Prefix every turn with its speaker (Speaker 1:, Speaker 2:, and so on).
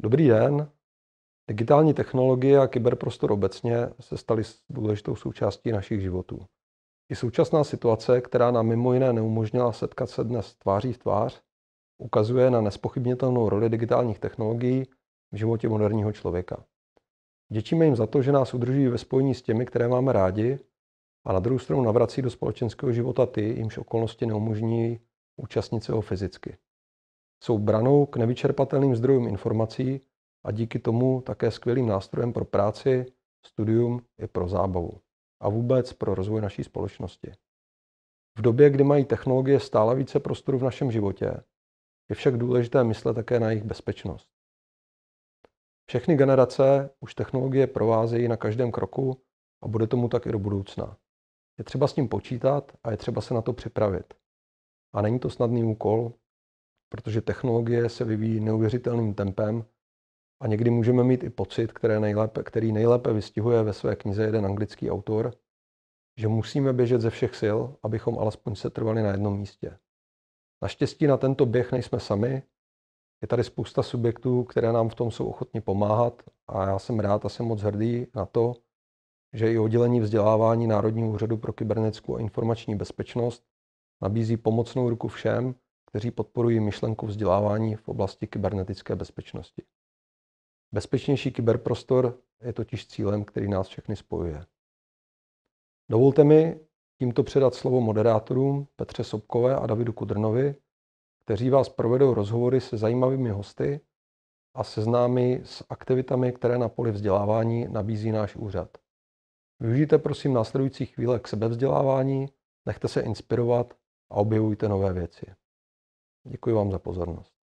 Speaker 1: Dobrý den. Digitální technologie a kyberprostor obecně se staly důležitou součástí našich životů. I současná situace, která nám mimo jiné neumožnila setkat se dnes tváří v tvář, ukazuje na nespochybnitelnou roli digitálních technologií v životě moderního člověka. Děčíme jim za to, že nás udržují ve spojení s těmi, které máme rádi, a na druhou stranu navrací do společenského života ty, jimž okolnosti neumožní účastnit se ho fyzicky. Jsou branou k nevyčerpatelným zdrojům informací a díky tomu také skvělým nástrojem pro práci, studium i pro zábavu a vůbec pro rozvoj naší společnosti. V době, kdy mají technologie stále více prostoru v našem životě, je však důležité myslet také na jejich bezpečnost. Všechny generace už technologie provázejí na každém kroku a bude tomu tak i do budoucna. Je třeba s tím počítat a je třeba se na to připravit. A není to snadný úkol, protože technologie se vyvíjí neuvěřitelným tempem a někdy můžeme mít i pocit, který nejlépe vystihuje ve své knize jeden anglický autor, že musíme běžet ze všech sil, abychom alespoň setrvali na jednom místě. Naštěstí na tento běh nejsme sami, je tady spousta subjektů, které nám v tom jsou ochotni pomáhat a já jsem rád a jsem moc hrdý na to, že i oddělení vzdělávání Národního úřadu pro kybernetickou a informační bezpečnost nabízí pomocnou ruku všem, kteří podporují myšlenku vzdělávání v oblasti kybernetické bezpečnosti. Bezpečnější kyberprostor je totiž cílem, který nás všechny spojuje. Dovolte mi tímto předat slovo moderátorům Petře Sobkové a Davidu Kudrnovi, kteří vás provedou rozhovory se zajímavými hosty a seznámí s aktivitami, které na poli vzdělávání nabízí náš úřad. Využijte prosím následující chvíle k sebevzdělávání, nechte se inspirovat a objevujte nové věci. Děkuji vám za pozornost.